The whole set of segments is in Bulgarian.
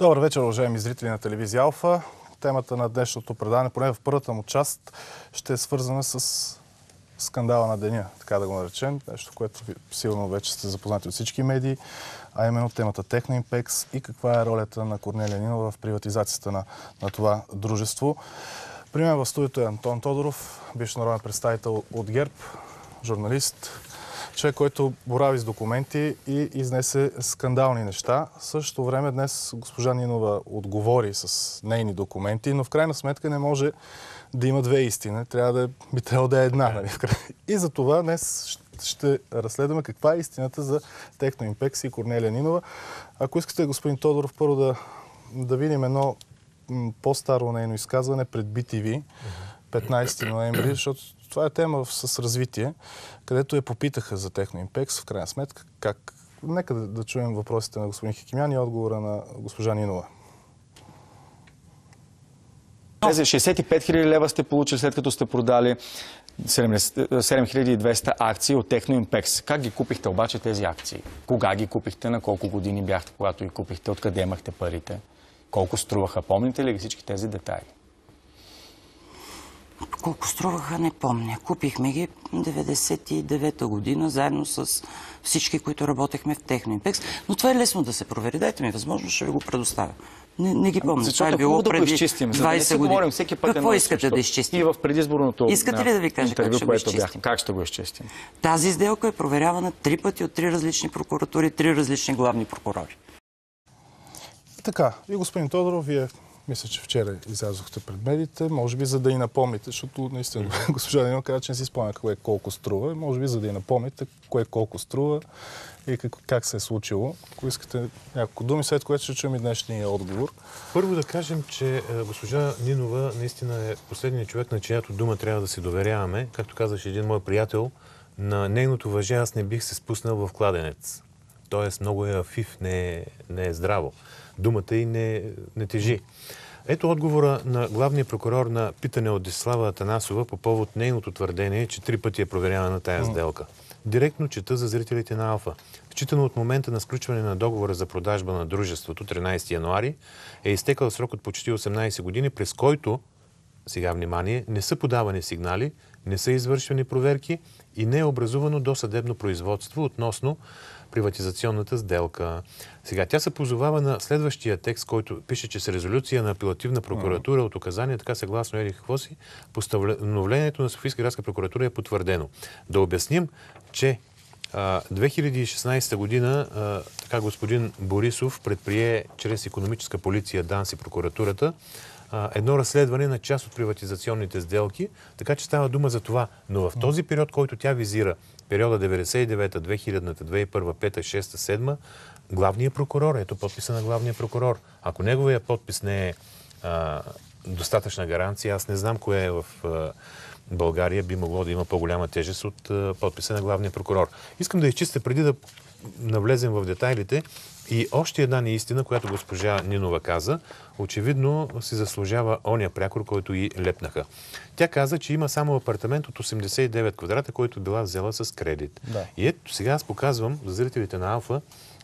Добър вечер, уважаеми зрители на телевизия Алфа. Темата на днешното предаване, поне в първата му част, ще е свързана с скандала на деня, така да го наречем. Нещо, което сигурно вече сте запознати от всички медии, а именно темата Техноимпекс и каква е ролята на Корнелия Нинова в приватизацията на това дружество. При мен в студиото е Антон Тодоров, бивш народен представител от ГЕРБ, журналист, човек, който борави с документи и изнесе скандални неща. В същото време днес госпожа Нинова отговори с нейни документи, но в крайна сметка не може да има две истини. Би трябвало да е една. Нали? И за това днес ще разследваме каква е истината за Техноимпекс и Корнелия Нинова. Ако искате, господин Тодоров, първо да видим едно по-старо нейно изказване пред BTV, 15 ноември, защото това е тема с развитие, където я попитаха за Техноимпекс, в крайна сметка, как. Нека да чуем въпросите на господин Хикимян и отговора на госпожа Нинова. Тези 65 000 лева сте получили след като сте продали 7200 акции от Техноимпекс. Как ги купихте обаче тези акции? Кога ги купихте? На колко години бяхте, когато ги купихте? Откъде имахте парите? Колко струваха? Помните ли всички тези детайли? Колко струваха, не помня. Купихме ги 99-та година, заедно с всички, които работехме в Техноимпекс. Но това е лесно да се провери. Дайте ми възможност, ще ви го предоставя. Не ги помня. Това е било преди 20 години. Всеки път какво искате да изчистим? И в предизборното искате ли да ви кажа как ще го изчистим? Как ще го изчистим? Тази сделка е проверявана 3 пъти от 3 различни прокуратури, 3 различни главни прокурори. Така, и господин Тодоров, вие мисля, че вчера излязохте пред медиите, може би за да и напомните, защото наистина госпожа Нинова каза, че не си спомня кое колко струва, може би за да и напомните кое колко струва и как се е случило. Ако искате няколко думи, след което ще чуем и днешния отговор. Първо да кажем, че госпожа Нинова наистина е последният човек, на чиято дума трябва да се доверяваме. Както казваше един мой приятел, на нейното въже аз не бих се спуснал в кладенец. Тоест много е афив, не е здраво. Думата й не тежи. Ето отговора на главния прокурор на питане от Десислава Атанасова по повод нейното твърдение, че 3 пъти е проверявана на тая сделка. Директно чета за зрителите на Алфа. Считано от момента на сключване на договора за продажба на дружеството, 13 януари, е изтекал срок от почти 18 години, през който, сега внимание, не са подавани сигнали, не са извършвани проверки и не е образувано досъдебно производство относно приватизационната сделка. Сега, тя се позовава на следващия текст, който пише, че с резолюция на апелативна прокуратура от указания, така съгласно еди какво си, постановлението на Софийска градска прокуратура е потвърдено. Да обясним, че 2016 година така господин Борисов предприе чрез икономическа полиция, ДАНС и прокуратурата едно разследване на част от приватизационните сделки, така че става дума за това. Но в този период, който тя визира, периода 99-та, 2000-та, 2001-та, 2005-та, 2006-та, 2007-та, главният прокурор, ето подписа на главния прокурор. Ако неговия подпис не е достатъчна гаранция, аз не знам кое в България би могло да има по-голяма тежест от подписа на главния прокурор. Искам да изчистя преди да навлезем в детайлите и още една неистина, която госпожа Нинова каза, очевидно се заслужава оня прякор, който и лепнаха. Тя каза, че има само апартамент от 89 квадрата, който била взела с кредит. Да. И ето сега аз показвам за зрителите на Алфа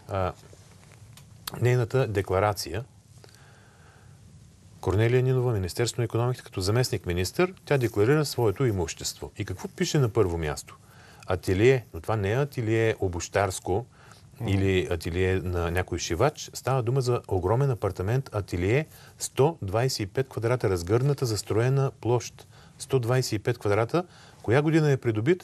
нейната декларация. Корнелия Нинова, Министерство на икономиката, като заместник-министър, тя декларира своето имущество. И какво пише на първо място? Ателие, но това не е ателие обущарско или ателие на някой шивач. Става дума за огромен апартамент, ателие, 125 квадрата, разгърната застроена площ. 125 квадрата. Коя година е придобит?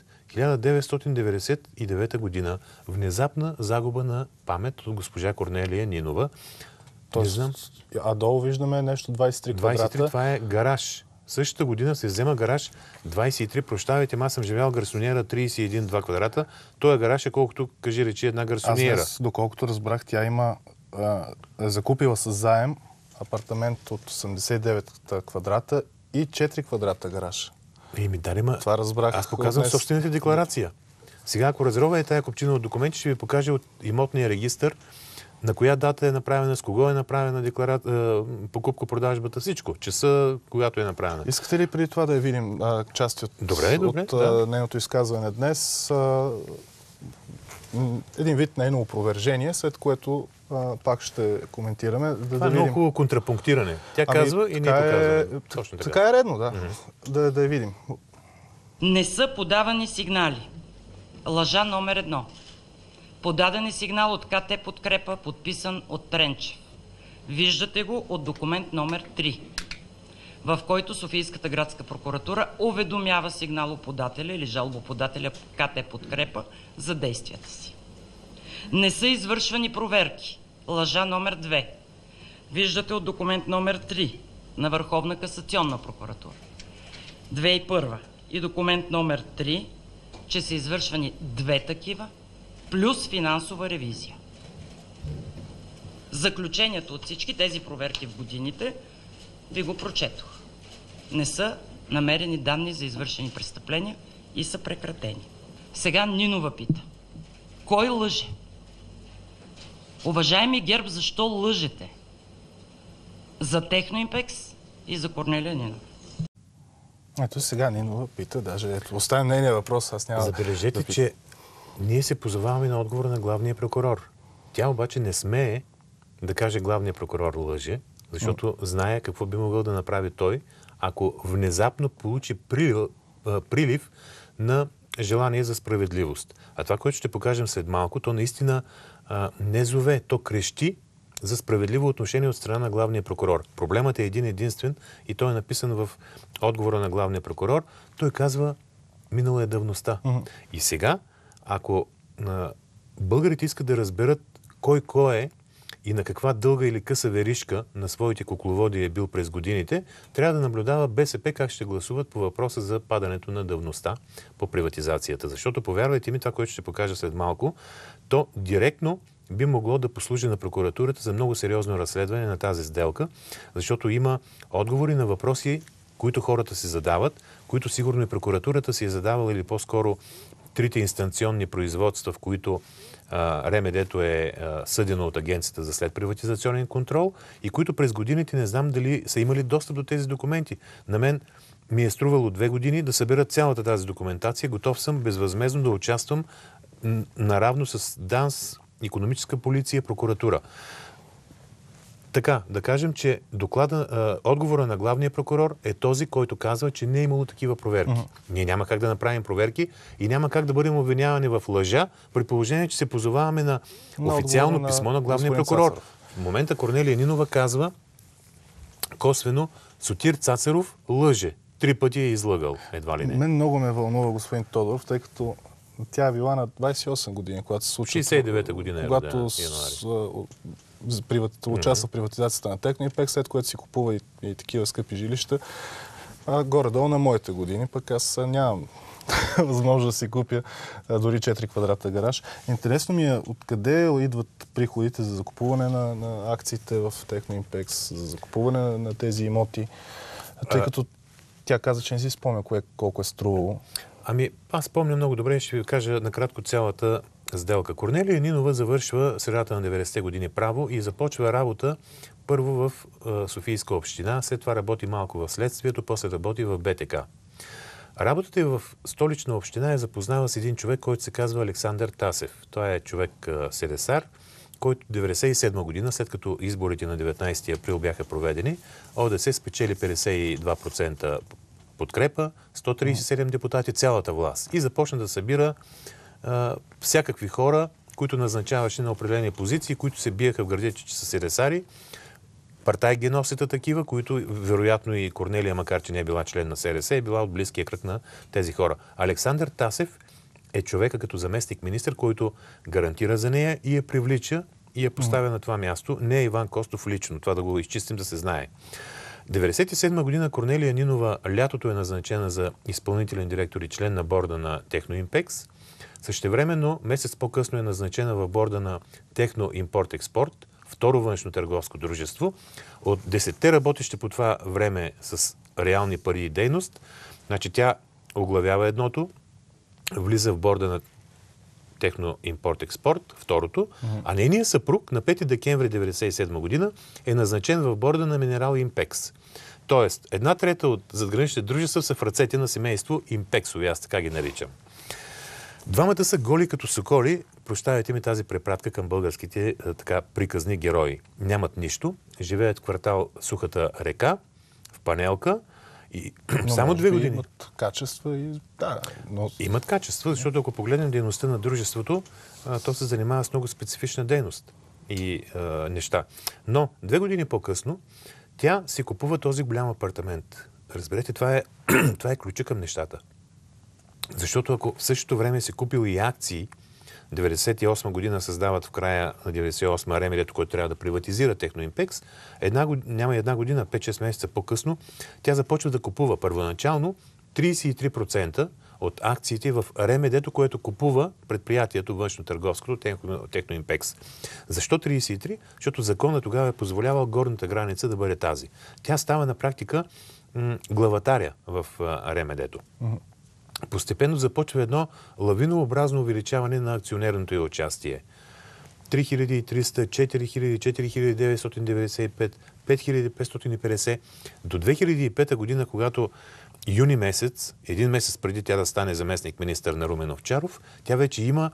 1999 година. Внезапна загуба на памет от госпожа Корнелия Нинова. А долу виждаме нещо 23 квадрата. 23, това е гараж. Същата година се взема гараж 23, прощавайте, аз съм живял гарсониера 31-2 квадрата. Той гараж е колкото, кажи речи, една гарсониера. Аз доколкото разбрах, тя има закупила с заем апартамент от 89 квадрата и 4 квадрата гараж. Това разбрах. Аз показвам собствената декларация. Сега, ако разрове тая копчина от документи, ще ви покажа от имотния регистър на коя дата е направена, с кого е направена покупко-продажбата, всичко. Часа, когато е направена. Искате ли преди това да я видим части от нейното изказване днес? Един вид нейно опровержение, след което пак ще коментираме. Това е много хубаво контрапунктиране. Тя казва и ние показваме. Точно така. Така е редно, да. Да я видим. Не са подавани сигнали. Лъжа номер 1. Подаден е сигнал от КТ Подкрепа, подписан от Тренчев. Виждате го от документ номер 3, в който Софийската градска прокуратура уведомява сигналоподателя или жалбоподателя КТ Подкрепа за действията си. Не са извършвани проверки. Лъжа номер 2. Виждате от документ номер 3 на Върховна касационна прокуратура 2001 и документ номер 3, че са извършвани 2 такива, плюс финансова ревизия. Заключението от всички тези проверки в годините ви го прочетох. Не са намерени данни за извършени престъпления и са прекратени. Сега Нинова пита. Кой лъже? Уважаеми ГЕРБ, защо лъжете? За Техноимпекс и за Корнелия Нинова. Ето сега Нинова пита, даже оставим нейния въпрос, аз няма Забележете, да че ние се позоваваме на отговора на главния прокурор. Тя обаче не смее да каже главния прокурор лъже, защото знае какво би могъл да направи той, ако внезапно получи прилив на желание за справедливост. А това, което ще покажем след малко, то наистина не зове, то крещи за справедливо отношение от страна на главния прокурор. Проблемът е един единствен и той е написан в отговора на главния прокурор. Той казва, минала е давността. И сега, ако българите искат да разберат кой е и на каква дълга или къса веришка на своите кукловоди е бил през годините, трябва да наблюдава БСП как ще гласуват по въпроса за падането на давността по приватизацията. Защото, повярвайте ми, това, което ще покажа след малко, то директно би могло да послужи на прокуратурата за много сериозно разследване на тази сделка, защото има отговори на въпроси, които хората си задават, които сигурно и прокуратурата си е задавала, или по-скоро трите инстанционни производства, в които РМД-то е съдено от Агенцията за следприватизационен контрол и които през годините не знам дали са имали достъп до тези документи. На мен ми е струвало 2 години да събера цялата тази документация. Готов съм безвъзмездно да участвам наравно с ДАНС, икономическа полиция, прокуратура. Така, да кажем, че отговора на главния прокурор е този, който казва, че не е имало такива проверки. Ние няма как да направим проверки и няма как да бъдем обвинявани в лъжа, при положение, че се позоваваме на официално писмо на главния прокурор. В момента Корнелия Нинова казва косвено, Сотир Цацаров лъже. 3 пъти е излъгал, едва ли не. Мен много ме вълнува господин Тодоров, тъй като тя е била на 28 години, когато се случва. 69-та година е когато участва в приватизацията на Техноимпекс, след което си купува и такива скъпи жилища. Горе-долу на моите години, пък аз нямам възможност да си купя дори 4 квадрата гараж. Интересно ми е откъде идват приходите за закупуване на акциите в Техноимпекс, за закупуване на тези имоти, тъй като тя каза, че не си спомня колко е струвало. Ами, аз помня много добре, ще ви кажа накратко цялата сделка. Корнелия Нинова завършва средата на 90-те години право и започва работа първо в Софийска община, след това работи малко в следствието, после работи в БТК. Работата й в Столична община е запознава с един човек, който се казва Александър Тасев. Той е човек селесар, който 1997 година, след като изборите на 19 април бяха проведени, ОДС спечели 52% подкрепа, 137 депутати, цялата власт. И започна да събира всякакви хора, които назначаваше на определени позиции, които се биеха в гърдите, че са селесари. Партай ги носят такива, които вероятно и Корнелия, макар че не е била член на СРС, е била от близкия кръг на тези хора. Александър Тасев е човека като заместник министър, който гарантира за нея и я привлича и я поставя на това място. Не е Иван Костов лично. Това да го изчистим, да се знае. 1997 година Корнелия Нинова лятото е назначена за изпълнителен директор и член на борда на Техноимпекс. Същевременно, месец по-късно е назначена в борда на Техно Импорт Експорт, второ външно търговско дружество. От 10-те работещи по това време с реални пари и дейност, значи тя оглавява едното, влиза в борда на Техно Импорт Експорт, второто, а нейният съпруг на 5 декември 1997 година е назначен в борда на Минерал Импекс. Тоест, 1/3 от задграничните дружества са в ръцете на семейство Импексови, аз така ги наричам. Двамата са голи като соколи. Прощавайте ми тази препратка към българските така приказни герои. Нямат нищо, живеят в квартал Сухата река, в панелка и само 2 години. Имат качества и да, но... Имат качества, защото ако погледнем дейността на дружеството, то се занимава с много специфична дейност и неща. Но 2 години по-късно тя си купува този голям апартамент. Разберете, това е ключа към нещата. Защото ако в същото време си купил и акции, 98 година създават в края на 98 Ремедето, който трябва да приватизира Техноимпекс, няма една година, 5-6 месеца по-късно, тя започва да купува първоначално 33% от акциите в Ремедето, което купува предприятието външно-търговското Техноимпекс. Защо 33? Защото законът тогава е позволявал горната граница да бъде тази. Тя става на практика главатаря в Ремедето. Постепенно започва едно лавинообразно увеличаване на акционерното й участие. 3300, 4000, 4995, 5550. До 2005 година, когато юни месец, един месец преди тя да стане заместник министър на Румен Овчаров, тя вече има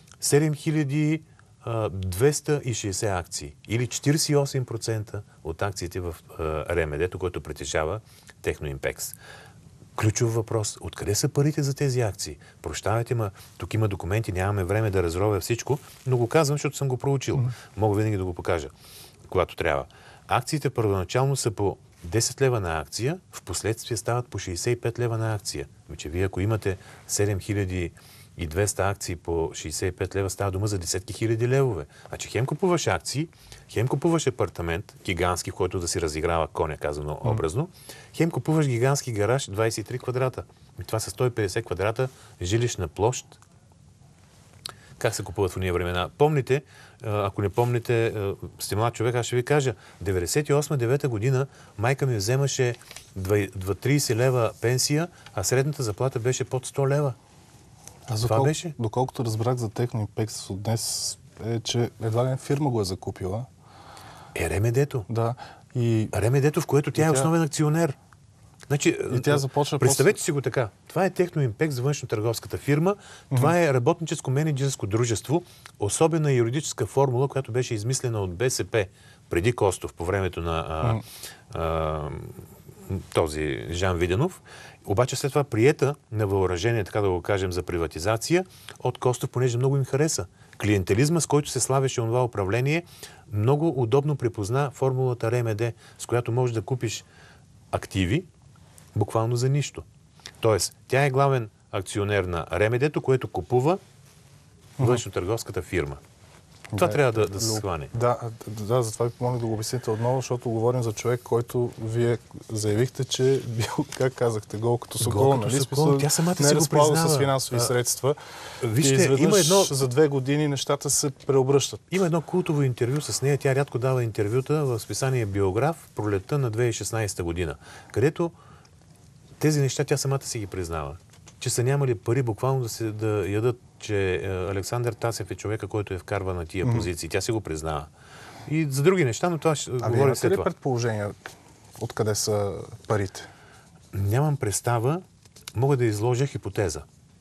7260 акции. Или 48% от акциите в Ремедето, което притежава Техноимпекс. Ключов въпрос. Откъде са парите за тези акции? Прощавайте, тук има документи, нямаме време да разровя всичко, но го казвам, защото съм го проучил. Мога винаги да го покажа, когато трябва. Акциите първоначално са по 10 лева на акция, в последствие стават по 65 лева на акция. Вече вие, ако имате 7200 акции по 65 лева, става дума за десетки хиляди левове. Значи хем купуваш акции, хем купуваш апартамент, гигантски, в който да си разиграва коня, казано образно, хем купуваш гигантски гараж, 23 квадрата. Това са 150 квадрата жилищна площ. Как се купуват в уния времена? Помните, ако не помните, сте млад човек, аз ще ви кажа, 98-9 година майка ми вземаше 30 лева пенсия, а средната заплата беше под 100 лева. Това беше? Доколкото разбрах за Техноимпекс от днес, е, че едва ли не фирма го е закупила. Ремедето. Да. Ремедето, в което тя е основен акционер. Значи, и тя започва представете си го така. Това е Техноимпекс, външно-търговската фирма. Това е работническо-менеджерско дружество, особена юридическа формула, която беше измислена от БСП преди Костов, по времето на този Жан Виденов. Обаче след това приета на въоръжение, така да го кажем, за приватизация от Костов, понеже много им хареса. Клиентелизма, с който се славеше това управление, много удобно припозна формулата РМД, с която можеш да купиш активи буквално за нищо. Тоест, тя е главен акционер на РМД-то, което купува външно-търговската фирма. Това трябва да се схване. Да, затова ви помоля да го обясните отново, защото говорим за човек, който вие заявихте, че бил, как казахте, гол като сокол, нали? Тя самата не си го признава. с финансови средства. Вижте, и изведнъж за 2 години нещата се преобръщат. Има едно култово интервю с нея. Тя рядко дава интервюта в списание Биограф пролетта на 2016 година, където тези неща тя самата си ги признава. Че са нямали пари буквално да ядат, че Александър Тасев е човека, който е вкарва на тия позиции. Тя си го признава. И за други неща, но това ще говори след това. Имате ли предположение откъде са парите? Нямам представа. Мога да изложа хипотеза.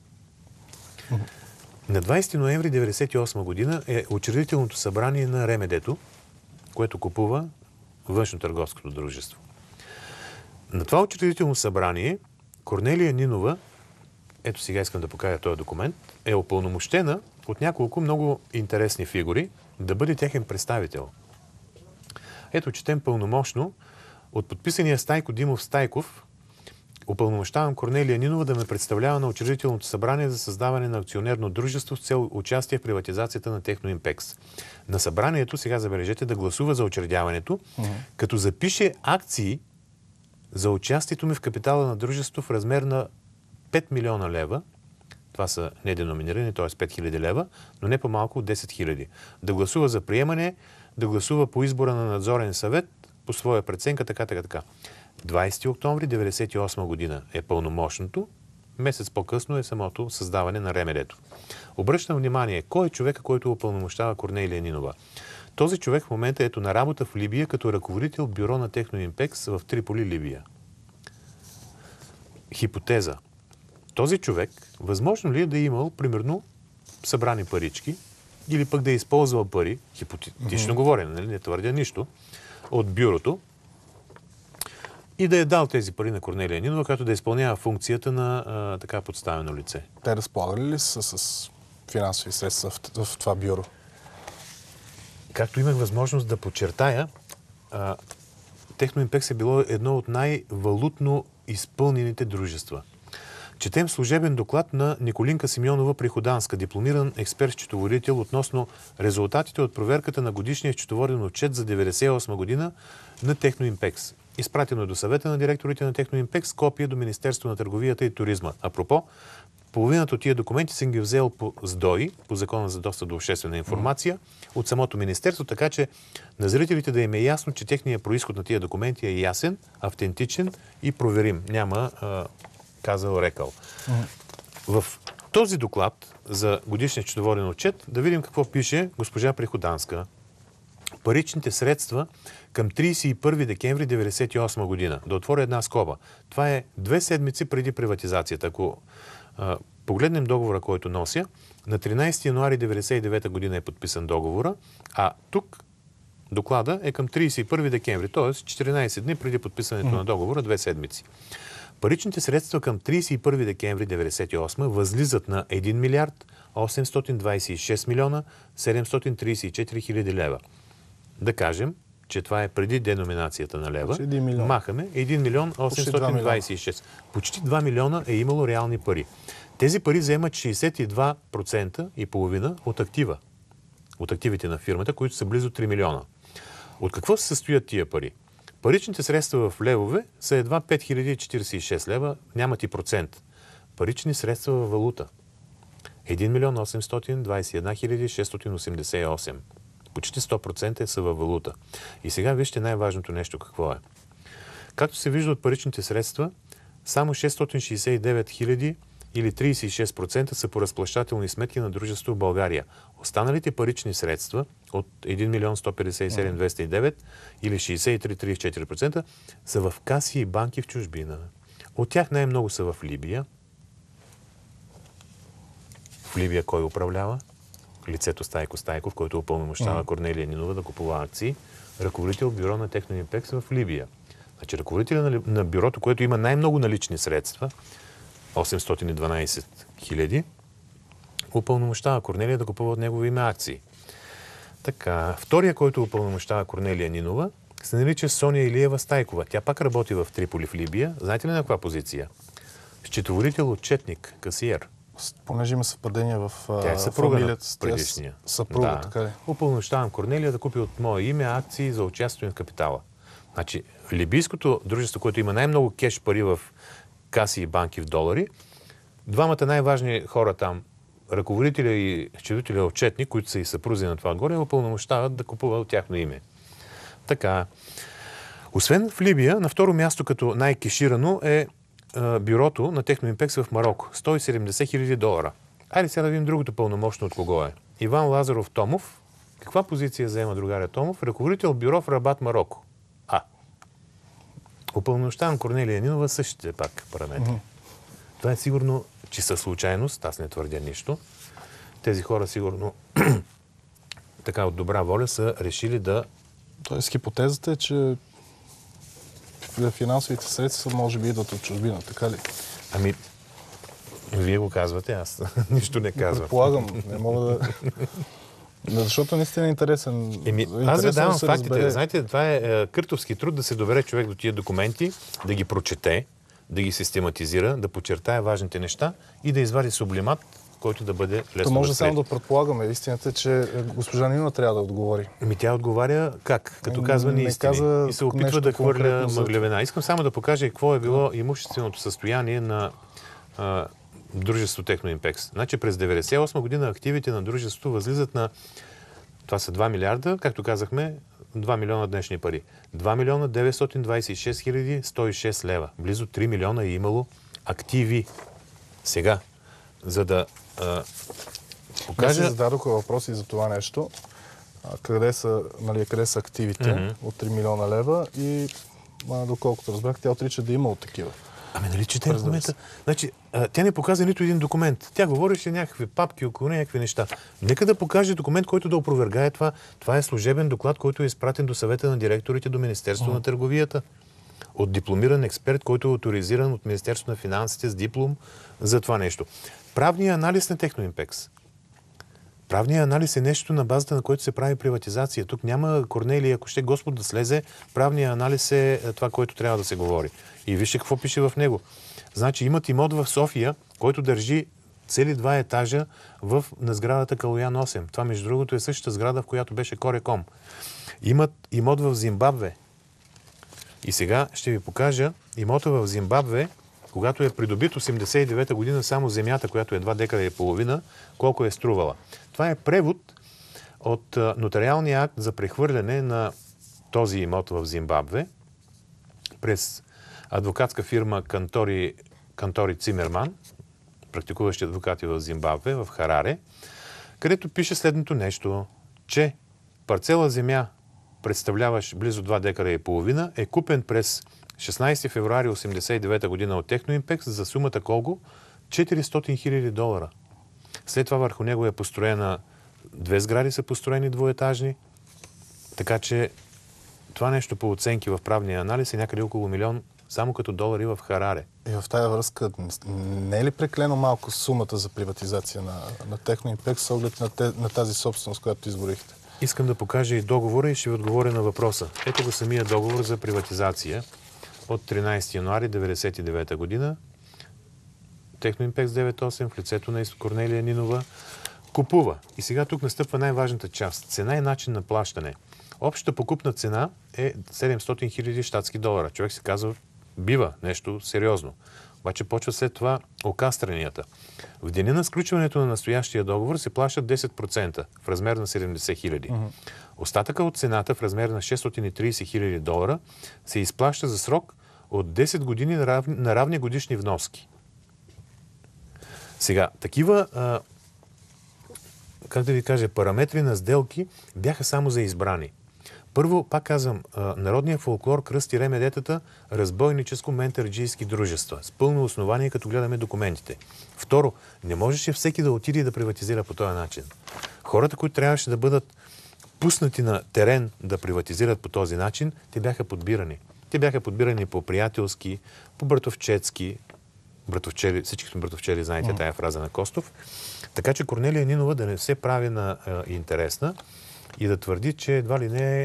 На 20 ноември 1998 година е учредителното събрание на Ремедето, което купува външно-търговското дружество. На това учредително събрание Корнелия Нинова, ето сега искам да покажа този документ, е упълномощена от няколко много интересни фигури да бъде техен представител. Ето, четем пълномощно от подписания Стайко Димов Стайков, упълномощавам Корнелия Нинова да ме представлява на учредителното събрание за създаване на акционерно дружество с цел участие в приватизацията на Техноимпекс. На събранието, сега забележете, да гласува за учредяването, като запише акции за участието ми в капитала на дружеството в размер на 5 милиона лева, това са неденоминирани, т.е. 5000 лева, но не по-малко от 10 000. Да гласува за приемане, да гласува по избора на надзорен съвет, по своя преценка, така. 20 октомври 1998 година е пълномощното, месец по-късно е самото създаване на Ремедето. Обръщам внимание, кой е човека, който упълномощава Корнелия Нинова? Този човек в момента ето на работа в Либия като ръководител бюро на Техноимпекс в Триполи, Либия. Хипотеза. този човек, възможно ли е да е имал, примерно, събрани парички, или пък да е използвал пари, хипотетично говоря, нали, не твърдя нищо, от бюрото, и да е дал тези пари на Корнелия Нинова, която да изпълнява функцията на така подставено лице. Те разполагали ли са с финансови средства в това бюро? Както имах възможност да подчертая, Техноимпекс е било едно от най-валутно изпълнените дружества. Четем служебен доклад на Николинка Симеонова Приходанска, дипломиран експерт-счетоводител относно резултатите от проверката на годишния счетоводен отчет за 1998 година на Техноимпекс. Изпратено до съвета на директорите на Техноимпекс, копия до Министерство на търговията и туризма. Апропо, половината от тия документи съм ги взел по СДОИ, по Закона за достъп до обществена информация, от самото министерство, така че на зрителите да им е ясно, че техният произход на тия документи е ясен, автентичен и проверим. Няма казал-рекал. В този доклад за годишния счетоводен отчет да видим какво пише госпожа Приходанска. Паричните средства към 31 декември 1998 година. Да отворя една скоба. Това е 2 седмици преди приватизацията. Ако погледнем договора, който нося, на 13 януари 1999 година е подписан договора, а тук доклада е към 31 декември, т.е. 14 дни преди подписането на договора, 2 седмици. Паричните средства към 31 декември 1998 възлизат на 1 милиард 826 милиона 734 хиляди лева. Да кажем, че това е преди деноминацията на лева. Махаме 1 милион 826. Почти 2 милиона е имало реални пари. Тези пари вземат 62% и половина от актива. От активите на фирмата, които са близо 3 милиона. От какво се състоят тия пари? Паричните средства в левове са едва 5046 лева, нямат и процент. Парични средства в валута. 1 милион 821 хиляди 688. Почти 100% са във валута. И сега вижте най-важното нещо какво е. Както се вижда от паричните средства, само 669 хиляди или 36% са по разплащателни сметки на дружество в България. Останалите парични средства от 1 милион 157 209 или 63-34% са в каси и банки в чужбина. От тях най-много са в Либия. В Либия кой управлява? Лицето Стайко Стайков, който упълномощава Корнелия Нинова да купува акции, ръководител бюро на Техноимпекс в Либия. Значи ръководителя на бюрото, което има най-много налични средства, 812 хиляди, упълномощава Корнелия да купува от негово име акции. Така, втория, който упълномощава Корнелия Нинова, се нарича Соня Илиева Стайкова. Тя пак работи в Триполи в Либия. Знаете ли на каква позиция? Счетоводител, отчетник, касиер. Понеже има съвпадение в фамилията с предишния. Съпруга, да. така ли? Упълномощавам Корнелия да купи от мое име акции за участие в капитала. Значи, либийското дружество, което има най-много кеш пари в каси и банки в долари, двамата най-важни хора там, ръководителя и счетоводителя отчетник, които са и съпрузи на това отгоре, упълномощават да купува от тяхно име. Така. Освен в Либия, на второ място като най-кеширано е бюрото на Техноимпекс в Мароко. 170 хиляди долара. Айде сега да видим другото пълномощно от кого е. Иван Лазаров Томов. Каква позиция заема другаря Томов? Ръководител бюро в Рабат, Мароко. Упълномощавам Корнелия Нинова същите пак параметри. Това е сигурно чиста случайност. Аз не твърдя нищо. Тези хора сигурно така от добра воля са решили да... Тоест хипотезата е, че финансовите средства може би идват от чужбина, така ли? Ами, вие го казвате, аз нищо не казвам. Предполагам, не мога да... Защото наистина е интересен. Аз ви давам фактите. Знаете, това е къртовски труд да се довере човек до тия документи, да ги прочете, да ги систематизира, да подчертае важните неща и да извади сублимат, който да бъде лесно може възприет. само да предполагаме. Истината е, че госпожа Нинова трябва да отговори. Тя отговаря как? Като казва неистини и се опитва да хвърля мъглевина. Искам само да покажа какво е било имущественото състояние на дружество Техноимпекс. Значи през 1998 година активите на дружеството възлизат на... Това са 2 милиарда, както казахме, 2 милиона днешни пари. 2 милиона 926 хиляди 106 лева. Близо 3 милиона е имало активи. Сега, за да покажа... Аз си зададоха въпроси за това нещо. Къде са активите от 3 милиона лева и доколкото разбрах, тя отрича да има от такива. Ами нали четем в момента? Значи, тя не показа нито един документ. Тя говореше някакви папки около някакви неща. Нека да покаже документ, който да опровергае това. Това е служебен доклад, който е изпратен до съвета на директорите, до Министерството на търговията. От дипломиран експерт, който е авторизиран от Министерството на финансите с диплом за това нещо. Правният анализ на Техноимпекс. Правният анализ е нещо, на базата на което се прави приватизация. Тук няма Корнелия, ако ще Господ да слезе, правният анализ е това, което трябва да се говори. И вижте какво пише в него. Значи имат имот в София, който държи цели 2 етажа на сградата Калоян 8. Това, между другото, е същата сграда, в която беше Кореком. Имат имот в Зимбабве. И сега ще ви покажа имота в Зимбабве, когато е придобит 89-та година само земята, която е 2 декара и половина, колко е струвала. Това е превод от нотариалния акт за прехвърляне на този имот в Зимбабве през адвокатска фирма Кантори Цимерман, практикуващи адвокати в Зимбабве, в Хараре, където пише следното нещо, че парцела земя, представляващ близо 2 декара и половина, е купен през 16 февруари 1989 година от Техноимпекс за сумата колко? $400 000. След това върху него е построена 2 сгради са построени двоетажни, така че това нещо по оценки в правния анализ е някъде около $1 милион само като долари в Хараре. И в тази връзка не е ли преклено малко сумата за приватизация на Техноимпекс с оглед на тази собственост, която изборихте? Искам да покажа и договора и ще ви отговоря на въпроса. Ето го самия договор за приватизация от 13 януари 1999 година. Техноимпекс 98 в лицето на Корнелия Нинова купува. И сега тук настъпва най-важната част. Цена и начин на плащане. Общата покупна цена е $700 000 щатски. Човек се казва, бива нещо сериозно. Обаче почва след това окастренията. В деня на сключването на настоящия договор се плащат 10% в размер на $70 000. Остатъка от цената в размер на $630 000 се изплаща за срок от 10 години на равни годишни вноски. Сега, такива, как да ви кажа, параметри на сделки бяха само за избрани. Първо, пак казвам, народният фолклор кръсти ремедетата разбойническо-ментарджийски дружества. С пълно основание, като гледаме документите. Второ, не можеше всеки да отиде и да приватизира по този начин. Хората, които трябваше да бъдат пуснати на терен да приватизират по този начин, те бяха подбирани. Те бяха подбирани по приятелски, по братовчетски, всички сме братовчели, знаете тая фраза на Костов. Така че Корнелия Нинова да не се прави на интересна и да твърди, че едва ли не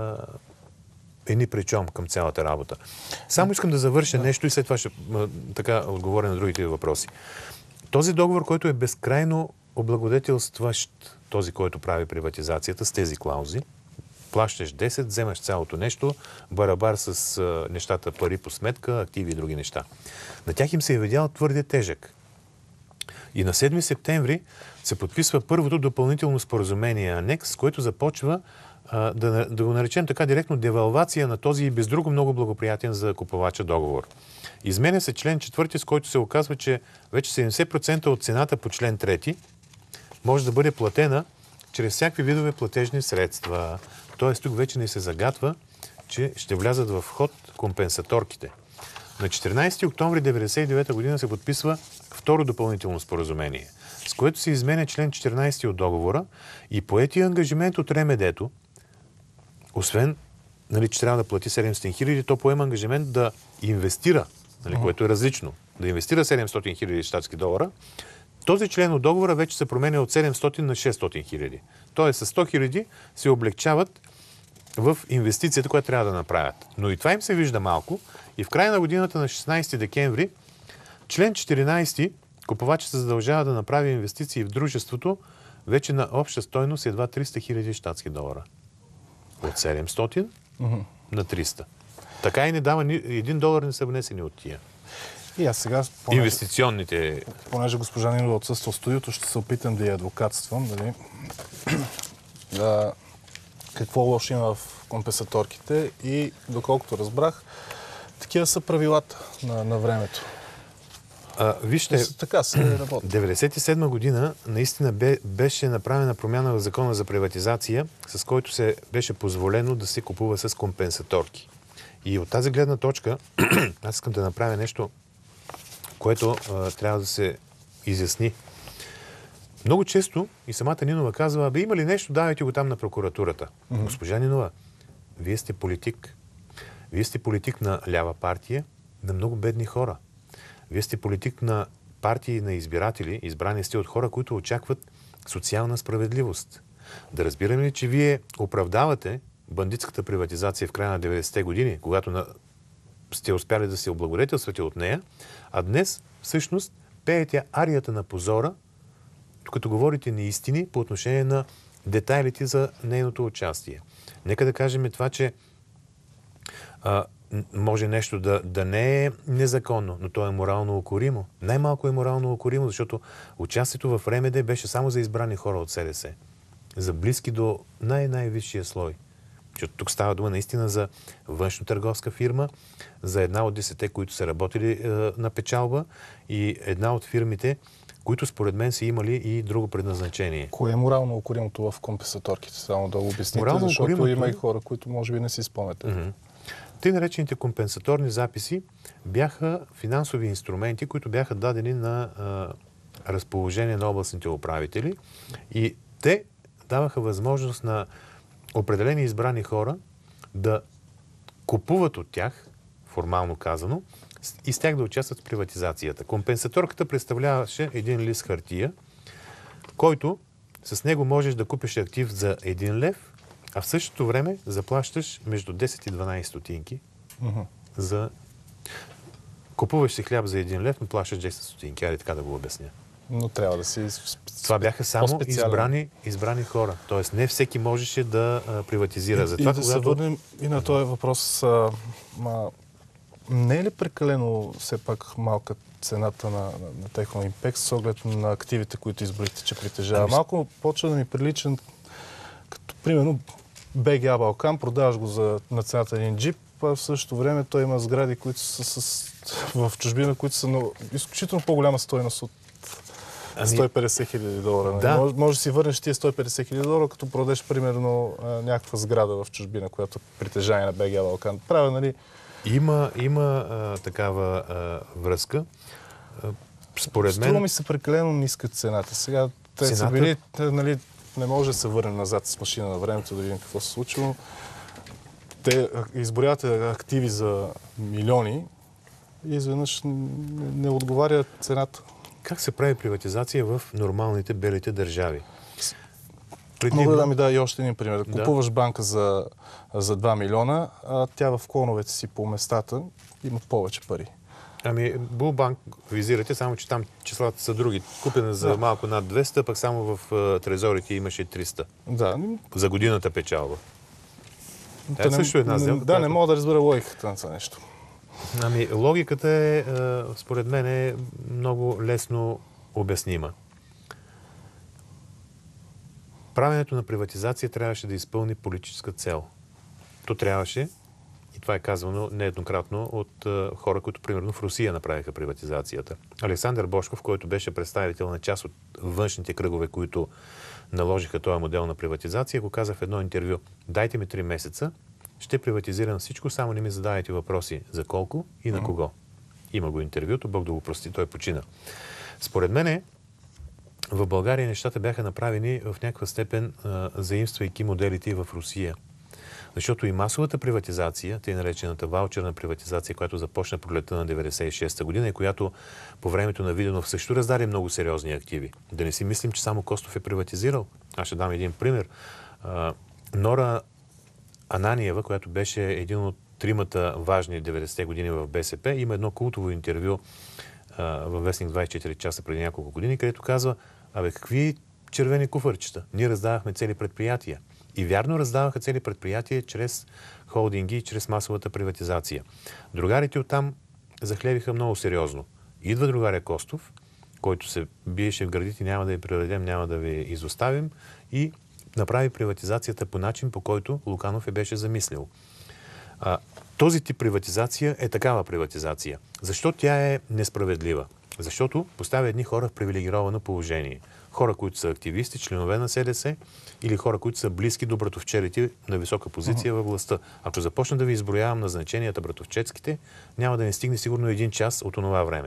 е ни причом към цялата работа. Само искам да завърша нещо и след това ще така отговоря на другите въпроси. Този договор, който е безкрайно облагодетелстващ този, който прави приватизацията с тези клаузи, плащаш 10, вземаш цялото нещо, барабар с нещата, пари по сметка, активи и други неща. На тях им се е видял твърде тежък. И на 7 септември се подписва първото допълнително споразумение анекс, с което започва да го наречем така директно девалвация на този и без друго много благоприятен за купувача договор. Изменя се член 4, с който се оказва, че вече 70% от цената по член 3 може да бъде платена чрез всякакви видове платежни средства. Тоест тук вече не се загатва, че ще влязат в ход компенсаторките. На 14 октомври 1999 година се подписва второ допълнително споразумение, с което се изменя член 14 от договора и поетия ангажимент от ремедето, освен, че трябва да плати 700 000, то поема ангажимент да инвестира, което е различно, да инвестира $700 000 щатски долара. Този член от договора вече се променя от 700 на 600 000. Тоест с 100 000 се облегчават в инвестицията, която трябва да направят. Но и това им се вижда малко. И в края на годината на 16 декември член 14 купувачът се задължава да направи инвестиции в дружеството вече на обща стойност едва 300 000 щатски долара. От 700 на 300. Така и не дава $1 не са внесени от тия. И аз сега, инвестиционните... Понеже госпожа Нинова отсъства в студиото, ще се опитам да я адвокатствам. Дали? Какво лошо има в компенсаторките и, доколкото разбрах, такива са правилата на времето. Вижте, така се работи. 1997 година наистина беше направена промяна в закона за приватизация, с който се беше позволено да се купува с компенсаторки. И от тази гледна точка, аз искам да направя нещо което трябва да се изясни. Много често и самата Нинова казва, бе, има ли нещо, давайте го там на прокуратурата. Госпожа Нинова, вие сте политик. Вие сте политик на лява партия, на много бедни хора. Вие сте политик на партии на избиратели, избрани сте от хора, които очакват социална справедливост. Да разбираме ли, че вие оправдавате бандитската приватизация в края на 90-те години, когато сте успяли да се облагодетелствате от нея, а днес всъщност пеете арията на позора, като говорите неистини по отношение на детайлите за нейното участие. Нека да кажем това, че може нещо да не е незаконно, но то е морално укоримо. Най-малко е морално укоримо, защото участието в РМД беше само за избрани хора от СДС. За близки до най-висшия слой. Защото тук става дума наистина за външно-търговска фирма, за една от 10-те, които са работили на печалба и една от фирмите, които според мен са имали и друго предназначение. Кое е морално укоримото в компенсаторките? Само да го обясните, морално защото укоримото... има и хора, които може би не си спомняте. Тъй наречените компенсаторни записи бяха финансови инструменти, които бяха дадени на разположение на областните управители и те даваха възможност на определени избрани хора да купуват от тях, формално казано, и с тях да участват в приватизацията. Компенсаторката представляваше един лист хартия, който с него можеш да купиш актив за 1 лев, а в същото време заплащаш между 10 и 12 стотинки за... Купуваш си хляб за 1 лев, но плащаш 10 стотинки. Айде така да го обясня. Но трябва да си... Това бяха само избрани хора. Тоест не всеки можеше да приватизира. Затова, да се върнем и на този въпрос. Не е ли прекалено все пак малка цената на Техноимпекс с оглед на активите, които изброихте, че притежава? Малко почва да ми прилича като примерно БГА Балкан, продаваш го на цената на един джип, а в същото време той има сгради, които са в чужбина, които са на изключително по-голяма стойност от 150 хиляди долара. Да. Може да си върнеш тия 150 хиляди долара, като продадеш примерно някаква сграда в чужбина, която притежание на БГА Балкан. Правя, нали? Има такава връзка. Според мен... Струва ми се прекалено ниска цената. Сега те са били, нали, не може да се върнем назад с машина на времето да видим какво се случва. Те изборяват активи за милиони и изведнъж не отговаря цената. Как се прави приватизация в нормалните белите държави? Мога да ми дай и още един пример. Да. Купуваш банка за 2 милиона, а тя в клоновете си по местата има повече пари. Ами, Булбанк визирате, само че там числата са други. Купена за малко над 200, пък само в трезорите имаше 300. Да. За годината печалба. Също една сделка. Да, не мога да разбера логиката на това нещо. Ами, логиката е, според мен, е много лесно обяснима. Правенето на приватизация трябваше да изпълни политическа цел. То трябваше, и това е казвано нееднократно от хора, които примерно в Русия направиха приватизацията. Александър Бошков, който беше представител на част от външните кръгове, които наложиха този модел на приватизация, го каза в едно интервю: дайте ми 3 месеца, ще приватизирам всичко, само не ми задавайте въпроси за колко и на кого. Има го интервюто, Бог да го прости, той почина. Според мен в България нещата бяха направени в някаква степен, заимствайки моделите и в Русия. Защото и масовата приватизация, тъй наречената ваучерна приватизация, която започна пролетта на 96-та година и която по времето на Виденов също раздаде много сериозни активи. Да не си мислим, че само Костов е приватизирал. Аз ще дам един пример. Нора Ананиева, която беше един от 3-мата важни 90-те години в БСП, има едно култово интервю във вестник 24 часа преди няколко години, където казва: абе, какви червени куфарчета? Ние раздавахме цели предприятия. И вярно раздаваха цели предприятия чрез холдинги и чрез масовата приватизация. Другарите оттам захлебиха много сериозно. Идва другаря Костов, който се биеше в гърдите: няма да ви преведем, няма да ви изоставим, и направи приватизацията по начин, по който Луканов беше замислил. Този тип приватизация е такава приватизация. Защо тя е несправедлива? Защото поставя едни хора в привилегировано положение. Хора, които са активисти, членове на СДС, или хора, които са близки до братовчерите на висока позиция във властта. Ако започна да ви изброявам назначенията братовчетските, няма да не стигне сигурно 1 час от онова време.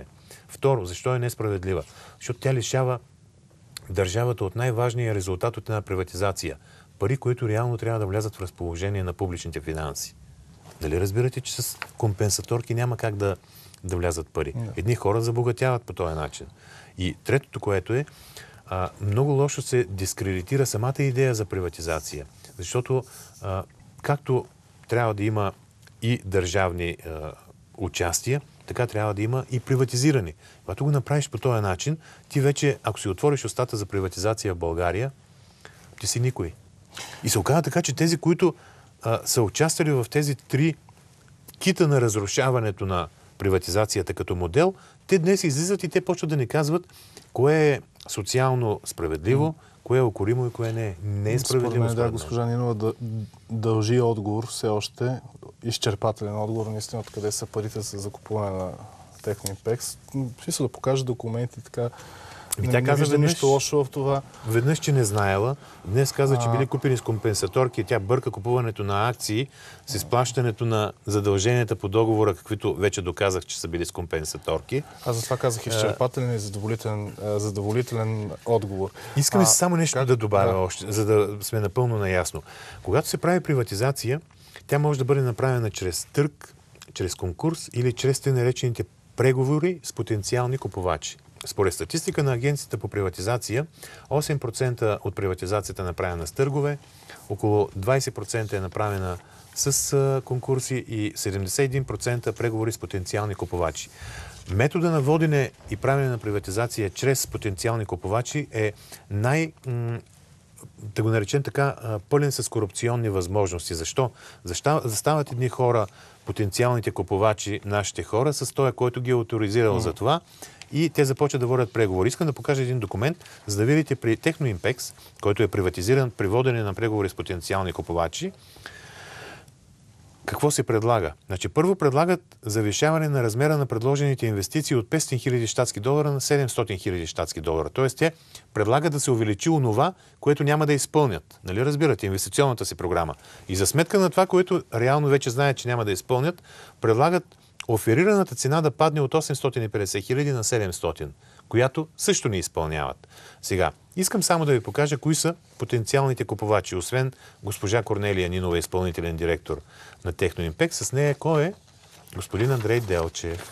Второ, защо е несправедлива? Защото тя лишава държавата от най-важния резултат от една приватизация. Пари, които реално трябва да влязат в разположение на публичните финанси. Дали разбирате, че с компенсаторки няма как да влязат пари? Едни хора забогатяват по този начин. И третото, което е, много лошо се дискредитира самата идея за приватизация. Защото както трябва да има и държавни участия, така трябва да има и приватизирани. Когато го направиш по този начин, ти вече, ако си отвориш устата за приватизация в България, ти си никой. И се оказа така, че тези, които са участвали в тези 3 кита на разрушаването на приватизацията като модел, те днес излизат и те почват да ни казват кое е социално справедливо, кое е укоримо и кое не е. Не е справедливо. Според мен, госпожа Нинова дължи отговор все още, изчерпателен отговор, наистина, откъде са парите за закупуване на Техноимпекс. Смисъл да покаже документи, така. Тя каза, вижда нищо лошо в това. Веднъж, че не знаела, днес каза, че били купени с компенсаторки, тя бърка купуването на акции с изплащането на задълженията по договора, каквито вече доказах, че са били с компенсаторки. Аз затова казах изчерпателен и задоволителен отговор. Искам само нещо да добавя още, за да сме напълно наясно. Когато се прави приватизация, тя може да бъде направена чрез търг, чрез конкурс или чрез те наречените преговори с потенциални купувачи. Според статистика на Агенцията по приватизация, 8% от приватизацията е направена с търгове, около 20% е направена с конкурси и 71% преговори с потенциални купувачи. Метода на водене и правене на приватизация чрез потенциални купувачи е да го наречем така, пълен с корупционни възможности. Защо? Застават едни хора, потенциалните купувачи, нашите хора, с този, който ги е авторизирал за това, и те започват да водят преговори. Искам да покажа един документ, за да видите при Техноимпекс, който е приватизиран при водене на преговори с потенциални купувачи, какво се предлага? Значи, първо предлагат завишаване на размера на предложените инвестиции от 500 000 щатски долара на 700 000 щатски долара. Тоест, те предлагат да се увеличи онова, което няма да изпълнят. Нали разбирате? Инвестиционната си програма. И за сметка на това, което реално вече знаят, че няма да изпълнят, предлагат оферираната цена да падне от 850 000 на 700, която също не изпълняват. Сега, искам само да ви покажа кои са потенциалните купувачи. Освен госпожа Корнелия Нинова, изпълнителен директор на Техноимпекс, с нея кой е? Господин Андрей Делчев.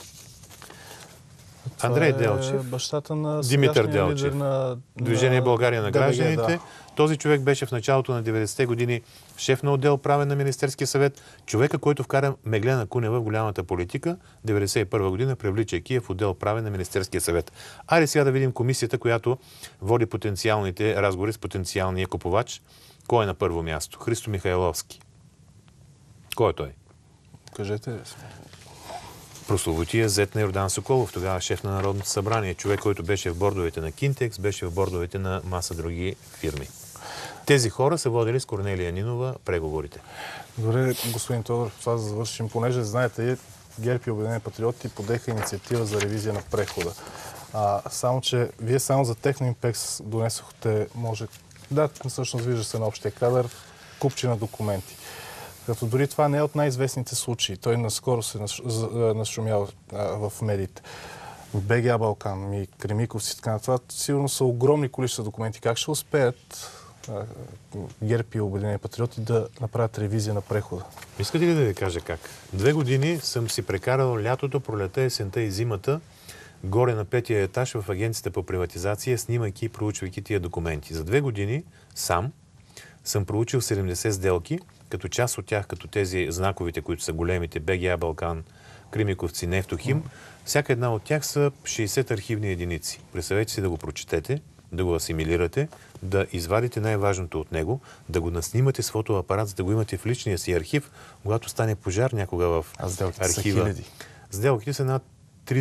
Андрей Делчев, бащата на Димитър Делчев, лидер на Движение България на гражданите. Да. Този човек беше в началото на 90-те години шеф на отдел правен на Министерския съвет. Човека, който вкара Меглена Кунева в голямата политика, 91 година привличайки в отдел правен на Министерския съвет. Айде сега да видим комисията, която води потенциалните разговори с потенциалния купувач. Кой е на първо място? Христо Михайловски. Кой е той? Кажете. Прословутия зет на Йордан Соколов, тогава шеф на Народното събрание. Човек, който беше в бордовете на Кинтекс, беше в бордовете на маса други фирми. Тези хора са водили с Корнелия Нинова преговорите. Добре, господин Тодоров, това да завършим, понеже знаете, ГЕРБ и Обединени патриоти подеха инициатива за ревизия на прехода. Само, че вие само за Техноимпекс донесохте, всъщност вижда се на общия кадър, купчина документи. Като дори това не е от най-известните случаи. Той наскоро се нашумял в медиите. В БГА Балкан и Кремиковци, така. Това сигурно са огромни количества документи. Как ще успеят ГЕРБ и Обединени патриоти да направят ревизия на прехода? Искате ли да ви кажа как? 2 години съм си прекарал лятото, пролета, есента и зимата горе на 5-тия етаж в Агенцията по приватизация, снимайки и проучвайки тия документи. За 2 години сам съм проучил 70 сделки, като част от тях, като тези знаковите, които са големите, БГА Балкан, Кремиковци, Нефтохим, всяка една от тях са 60 архивни единици. Представете си да го прочетете, да го асимилирате, да извадите най-важното от него, да го наснимате с фотоапарат, за да го имате в личния си архив, когато стане пожар някога в архива. Сделките са над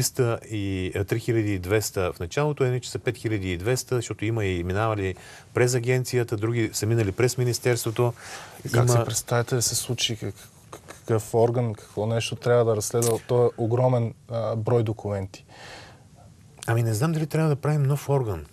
3200 в началото, че са 5200, защото има и минавали през агенцията, други са минали през министерството. Как се представяте да се случи? Какъв орган, какво нещо трябва да разследва този огромен брой документи? Ами не знам дали трябва да правим нов орган.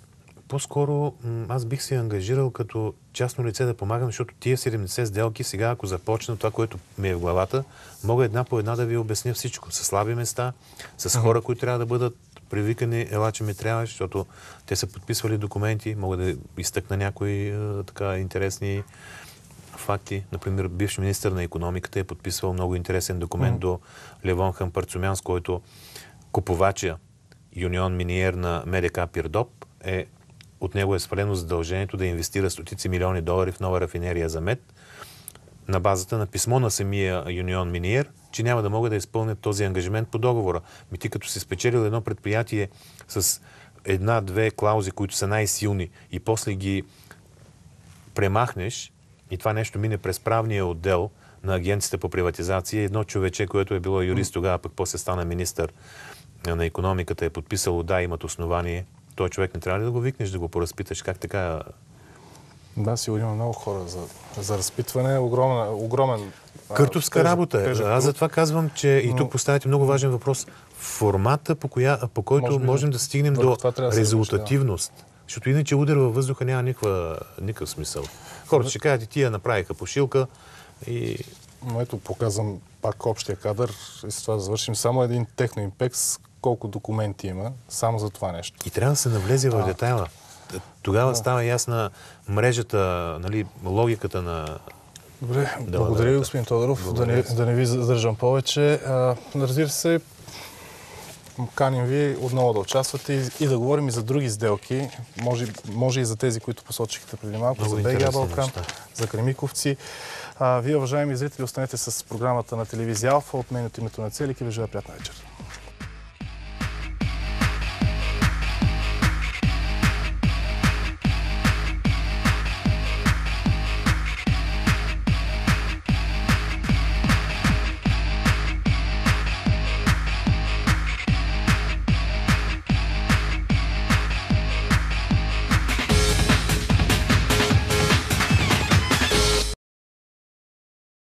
По-скоро аз бих се ангажирал като частно лице да помагам, защото тия 70 сделки сега, ако започна това, което ми е в главата, мога една по една да ви обясня всичко. С слаби места, с хора, които трябва да бъдат привикани, ела, че ми трябва, защото те са подписвали документи, мога да изтъкна някои така интересни факти. Например, бивш министър на икономиката е подписвал много интересен документ до Левон Хампарцумян, с който купувача Юнион Миниер на МДК Пирдоп от него е свалено задължението да инвестира стотици милиони долари в нова рафинерия за мед на базата на писмо на самия Юнион Миниер, че няма да могат да изпълнят този ангажимент по договора. Ти като си спечелил едно предприятие с една-две клаузи, които са най-силни и после ги премахнеш и това нещо мине през правния отдел на агенцията по приватизация, едно човече, което е било юрист тогава, пък после стана министър на икономиката, е подписало да, имат основание. Той човек не трябва ли да го викнеш, да го поразпиташ? Как така? Да, сигурно има много хора за разпитване. Огромен Къртовска работа е. Аз затова казвам, че и тук поставяте много важен въпрос. Формата, по който можем да стигнем до резултативност. Защото иначе удар във въздуха няма никакъв смисъл. Хората ще кажат, и тия направиха пошилка и... Но ето, показвам пак общия кадър и с това да завършим. Само един техноимпекс, колко документи има, само за това нещо. И трябва да се навлезе в детайла. Тогава става ясна мрежата, нали, логиката на... Добре, благодаря ви, господин Тодоров. Да не ви задържам повече. Разбира се, каним ви отново да участвате и да говорим и за други сделки. Може и за тези, които посочихте преди малко, за БГ Балкан, за Кремиковци. Вие, уважаеми зрители, останете с програмата на телевизия Алфа. От мен от името на Целики ви желая приятна вечер.